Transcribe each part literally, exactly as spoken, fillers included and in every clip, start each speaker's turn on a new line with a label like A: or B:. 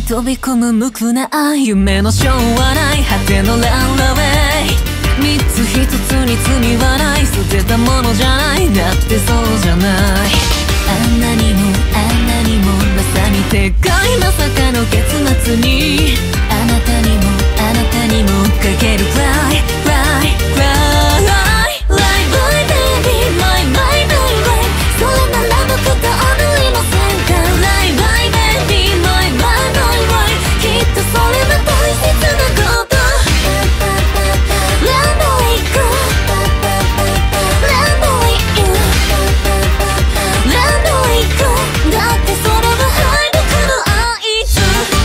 A: 飛び込む無垢な夢のショーはない果てのランナウェイ三つ一つに罪はない捨てたものじゃないだってそうじゃないあんなにもあんなにもまさにでかいまさかの結末にあなたにもあなたにもかける Cry Cry Cry Lie Lie Baby My My Baby それなら僕と踊りませんか Lie Lie Baby My My Baby きっとそれは大切なことランド行くランド行くランド行くだってそれははい僕の合図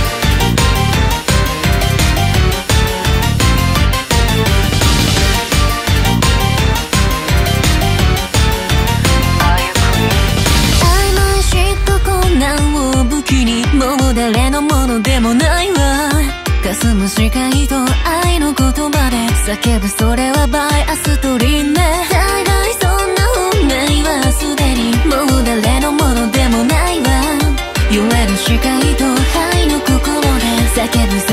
A: 曖昧しと困難を武器にもう誰のものでもないわ霞む視界と愛の言葉で叫ぶそれはバイアストリーね大概そんな運命はすでにもう誰のものでもないわ揺れる視界と愛の心で叫ぶ